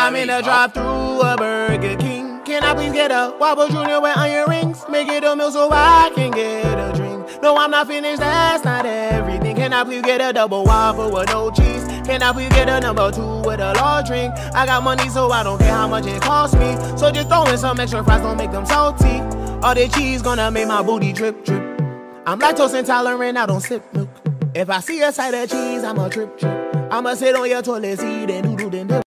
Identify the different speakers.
Speaker 1: I'm in the drive-thru of Burger King. Can I please get a Whopper Jr. with onion rings? Make it a meal so I can get a drink. No, I'm not finished, that's not everything. Can I please get a double Whopper with no cheese? Can I please get a number 2 with a large drink? I got money so I don't care how much it costs me. So just throw in some extra fries, don't make them salty. All the cheese gonna make my booty drip, drip. I'm lactose intolerant, I don't sip milk. If I see a side of cheese, I'ma trip, trip. I'ma sit on your toilet seat and doodle then dip.